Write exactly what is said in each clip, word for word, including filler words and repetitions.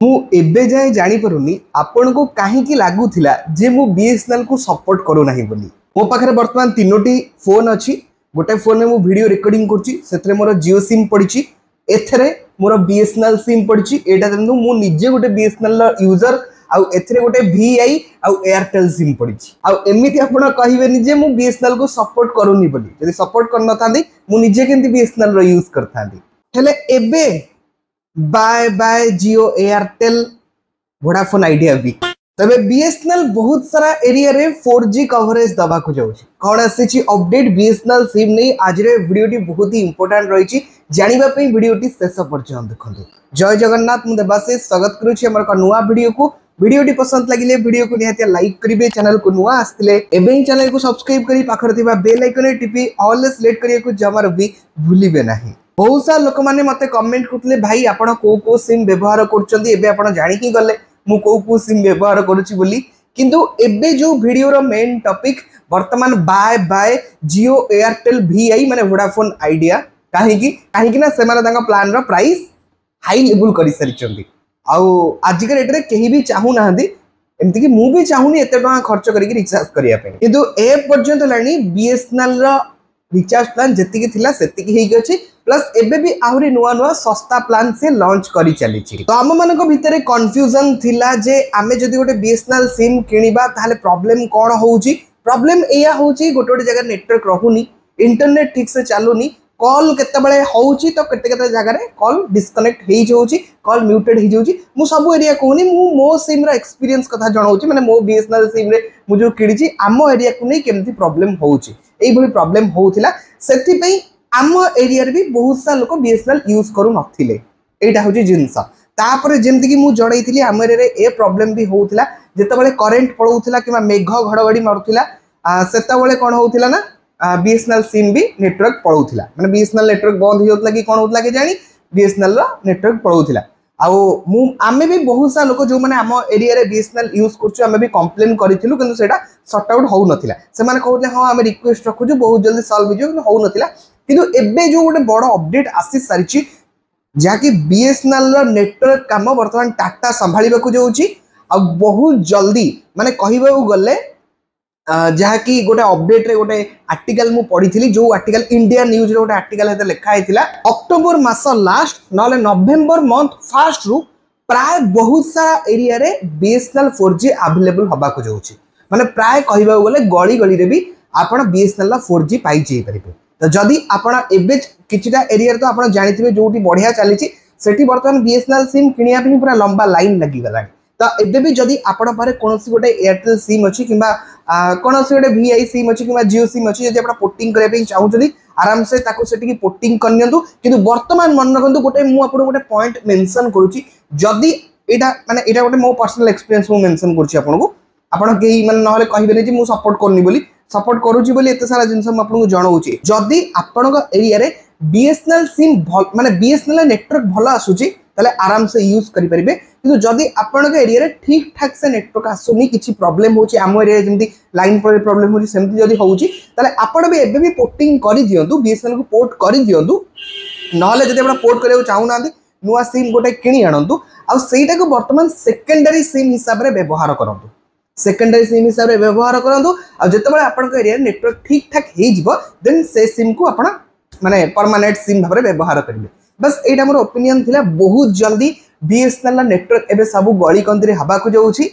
मु एबे जाए जानी परुनी आपण को कहीं लगुला जे मु बीएसएनएल को सपोर्ट करू नहीं बोली। मो पाखे बर्तमान तीनोटी फोन अच्छी। गोटे फोन में मु वीडियो रिकॉर्डिंग करुँची मोर जियो सिम पड़ी एथरे मोर बीएसएनएल सिम पड़ी एटा देखो मु निजे गोटे बीएसएनएल यूजर आउ एथरे गोटे वीआई आउ एयरटेल सिम पड़ी आउ एमिति आपण कहबेनी जे मु बीएसएनएल को सपोर्ट करूनी बोली। यदि सपोर्ट कर नथांदी मु निजे केंति बीएसएनएल रो यूज करथांदी। हेले एबे bye bye Jio Airtel Vodafone Idea भी तबे बीएसएनएल बहुत सारा एरिया रे फोर जी कवरेज दबा को जाउची। कोन आसी अपडेट बीएसएनएल सिम नै आज रे वीडियोटी बहुत ही इंपोर्टेंट रही जानिबा पई वीडियोटी शेष पर्यंत देखंतु। जय जगन्नाथ मु देवाशीष स्वागत करूची हमर का नुवा वीडियो को। वीडियोटी पसंद लगिले वीडियो को निहाती लाइक करिवे। चैनल को नुवा आस्तिले एबे ही चैनल को सब्सक्राइब करी पाखर थिबा बेल आइकन टिपी ऑल सिलेक्ट करिया को जमार भी भूलिबे नाही। बहुत सारा लोक मैंने मत कमेंट करते भाई आप कौ कौ सिम व्यवहार कर जाणी गले मु कौ कौ सिम व्यवहार करुच्ची बोली। किंतु एबे जो वीडियो मेन टॉपिक वर्तमान bye bye Jio Airtel VI माने वोडाफोन आइडिया कहीं कहीं ना से प्लान रो प्राइस हाई लेवल कर सारी आज के डेट्रे कहीं भी चाहू ना एमती कि मु भी चाहूनी एत खर्च करके रिचार्ज करने किंतु ए पर्यंत लानी बीएसएनएल रो रिचार्ज प्लान जी थिला सेतिकी अच्छी प्लस एबे भी आहरी नुआ नुआ सस्ता प्लान से लॉन्च करी चली। तो आम मान भितर कन्फ्यूजन थिला जे आमे जदि गोटे बीएसएनएल सिम किनिबा ताहले प्रॉब्लम कौन होउची। प्रॉब्लम एया होउची गोटे गोटे जगह नेटवर्क रहुनी इंटरनेट ठीक से चलुनी कॉल केते बळे होउची तो केते केते जगह रे कॉल डिस्कनेक्ट हेई जाउची कॉल म्यूटेड हेई जाउची। मु सब एरिया कहूनी मु मो सिम रा एक्सपीरियंस कथा जणाउची माने मो बीएसएनएल सिम रे मु जो किडिची आम एरिया को नै केमती प्रॉब्लम होउची एई भली प्रॉब्लम होउथिला। सेति पई आम एरिया रे भी बहुत सा लोक बीएसएनएल यूज करू नथिले एटा होची जिंस। तापर जेमति कि मु जणाइथिली आम एरिया रे ए प्रॉब्लम भी होउथिला जेते बळे करंट पळौथिला किबा मेघ घडघडी मारुथिला सेता बळे कोन होउथिला ना बीएसएनएल सिम भी नेटवर्क पळौथिला माने बीएसएनएल नेटवर्क बंद हो जोतला कि कोन होतला के जानी बीएसएनएल रो नेटवर्क पळौथिला। आउ मु आमे भी बहुत सा लोक जो माने आम एरिया रे बीएसएनएल यूज करछु आमे भी कंप्लेन करिथिलु किंतु सेटा सॉर्ट आउट हो नथिला। से माने कहउले हां आमे रिक्वेस्ट रखुछु बहुत जल्दी सॉल्व हो जो हो नथिला। किंतु एबे जो गोटे बड़ अपडेट आसी सारी जहाँकि बीएसएनएल रो नेटवर्क काम वर्तमान टाटा संभाळिबा को जाउची आ बहुत जल्दी माने कहबा गले जहाँकि गोटे अपडेट रे गोटे आर्टिकल मु पढ़ी जो आर्टिकल इंडिया न्यूज रे गोटे आर्टिकल हेते लिखा हैतिला अक्टोबर मास लास्ट नले नवेम्बर मंथ फर्स्ट रु प्राय बहुत सारा एरिया रे बीएसएनएल फोर जी अवेलेबल हबा को जाउची। माने प्राय कहबा गले गली गली रे भी आपण बीएसएनएल फोर जी पाई जाई परिबे। तो जदि आपण एबे किछिटा एरिया तो आपण जानिथिबे जोटी बढ़िया चली सेठी वर्तमान बीएसएनएल सिम किनिया पनि पूरा लंबा लाइन लगी गलानी। तो एबे भी जदि आपण पारे कोनोसी गोटे एयरटेल सिम अछि किबा कोनोसी गोटे वीआई सिम अछि किबा जियो सिम अछि जदि आपण पोर्टिंग करे पे चाहउछली आराम से ताको सेठी की पोर्टिंग करनियंतु। किंतु वर्तमान मन रखंतु गोटे मु आपण गोटे पॉइंट मेंशन करूची जदि एटा माने एटा गोटे मो पर्सनल एक्सपीरियंस मु मेंशन करूची आपण को आपण केही माने नहले कहबेनी जे मु सपोर्ट करनी बोली सपोर्ट करूची बोली एते सारा जिंस हम आपन को जणाउची। जदि आपण एरिया रे बीएसएनएल सिम माने बीएसएनएल नेटवर्क भलो आसुची ताले आराम से यूज करि परिबे। किंतु जदि आपण एरिया रे ठीक ठाक से नेटवर्क आसुनी किछि प्रॉब्लम होची आम एरिया जेमति लाइन पर प्रॉब्लम होची सेमति जदि होची ताले आपण भी एबे भी पोर्टिंग करि दियंतु बीएसएनएल को पोर्ट करि दियंतु। नहले जदि आपण पोर्ट करियो चाहू नांदी नुवा सिम गोटे किनि आनंतु आ सेटा को वर्तमान सेकेंडरी सिम हिसाब रे व्यवहार करंतु सेकेंडरी सिम हिसाब से व्यवहार करंतु। आ जते बळे आपण एरिया नेटवर्क ठीक ठाक हे जिवो देन से सिम को आपण माने परमानेंट सिम भाबरे व्यवहार करिवे। बस एटा मोर ओपिनियन थिला बहुत जल्दी बीएसएनएल नेटवर्क एबे सब गली कंत्री हबा को जाउची।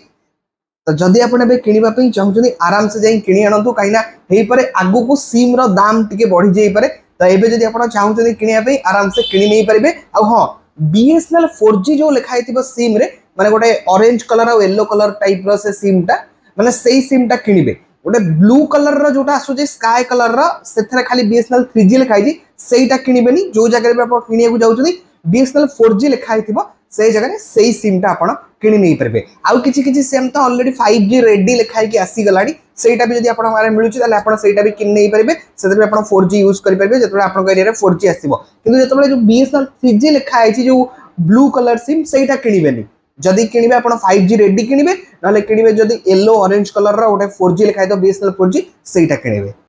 तो जदि आपण एबे किनिबा पई चाहुचनी आराम से जाई किनि आनंतु काइना हेई परे आगु को सिम रो दाम टिके बढ़ी जाई पारे। तो एबे जदि आपण चाहुचनी किनिया पई आराम से किनि नै परिबे। आ हां बीएसएनएल फोर जी जो लिखा हैतिबो सिम रे माने गोटे ऑरेंज कलर और येलो कलर टाइप रो से सिम टा माने सेही सिम टा किनिबे। गोटे ब्लू कलर रो जोटा आसुचे स्काई कलर रो सेथरे खाली बीएसएनएल थ्री जी लिखा हैजी सेहीटा किनिबेनी। जो जगह रे आपण किनिया को जाउछनी बीएसएनएल फोर जी लिखा हैतिबो से जगह रे सेही सिम टा आपण किनि नै परबे। आउ किछि किछि सिम तो ऑलरेडी फाइव जी रेडी लिखा है कि आसी गलाडी सेहीटा भी जदि आपण मारे मिलुची ताले आपण सेहीटा भी किनि नै परबे। सेतरे आपण फोर जी यूज करि परबे जेतबे आपण एरिया रे फोर जी आसीबो। किंतु जेतबे जो बीएसएनएल थ्री जी लिखा हैची जो ब्लू कलर सिम सेहीटा किनिबेनी। जदि किनिबे आपण फाइव जी रेडी किनिबे नले किनिबे जदि येलो ऑरेंज कलर रो गोटे फोर जी लिखा है तो बीएसएनएल फोर जी सेहीटा किनिबे।